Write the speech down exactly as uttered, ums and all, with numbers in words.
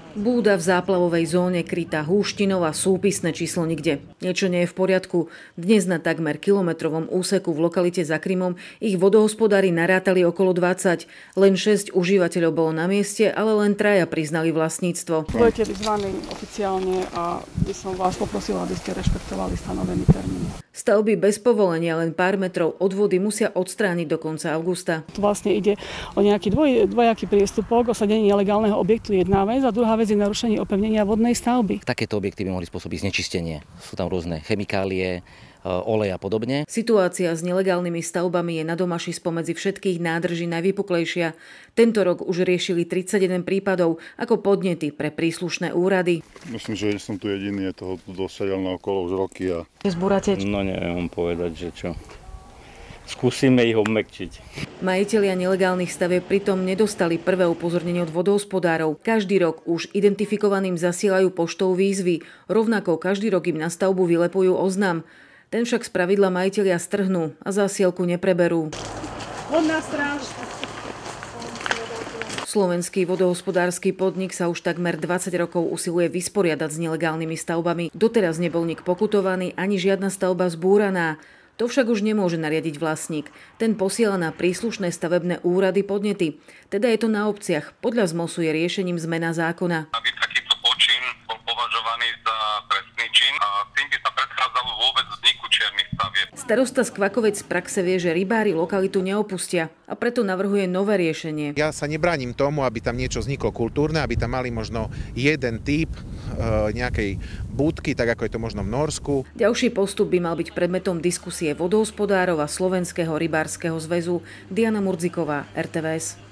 Búda v záplavovej zóne krytá húštinou a súpisné číslo nikde. Niečo nie je v poriadku. Dnes na takmer kilometrovom úseku v lokalite za Krymom ich vodohospodári narátali okolo dvadsať. Len šesť užívateľov bolo na mieste, ale len traja priznali vlastníctvo. Budete vyzvaní oficiálne a by som vás poprosila, aby ste rešpektovali stanovený termín. Stavby bez povolenia len pár metrov od vody musia odstrániť do konca augusta. Tu vlastne ide o nejaký dvoj, dvojaký priestupok, osadenie nelegálneho objektu jedna vec a druhá vec je narušenie opevnenia vodnej stavby. Takéto objekty by mohli spôsobiť znečistenie. Sú tam rôzne chemikálie, olej a podobne. Situácia s nelegálnymi stavbami je na Domaši spomedzi všetkých nádrží najvypuklejšia. Tento rok už riešili tridsaťjeden prípadov ako podnety pre príslušné úrady. Myslím, že som tu jediný, je toho tu dosadil na okolo už roky. A... Zbúrate? No neviem povedať, že čo. Skúsime ich obmäkčiť. Majitelia nelegálnych stavieb pritom nedostali prvé upozornenie od vodohospodárov. Každý rok už identifikovaným zasielajú poštou výzvy. Rovnako každý rok im na stavbu vylepujú oznam. Ten však spravidla majitelia strhnú a zásielku nepreberú. Vodná stráž. Slovenský vodohospodársky podnik sa už takmer dvadsať rokov usiluje vysporiadať s nelegálnymi stavbami. Doteraz nebol nik pokutovaný ani žiadna stavba zbúraná. To však už nemôže nariadiť vlastník. Ten posiela na príslušné stavebné úrady podnety. Teda je to na obciach. Podľa zmosu je riešením zmena zákona. Aby takýto počin bol považovaný za trestný čin a tým by sa predchádzalo vôbec vzniku čiernych stavieb. Starosta z Kvakovec z praxe vie, že rybári lokalitu neopustia a preto navrhuje nové riešenie. Ja sa nebránim tomu, aby tam niečo vzniklo kultúrne, aby tam mali možno jeden typ e, nejakej budky, tak ako je to možno v Norsku. Ďalší postup by mal byť predmetom diskusie vodohospodárov a Slovenského rybárskeho zväzu. Diana Murdziková, er té vé es.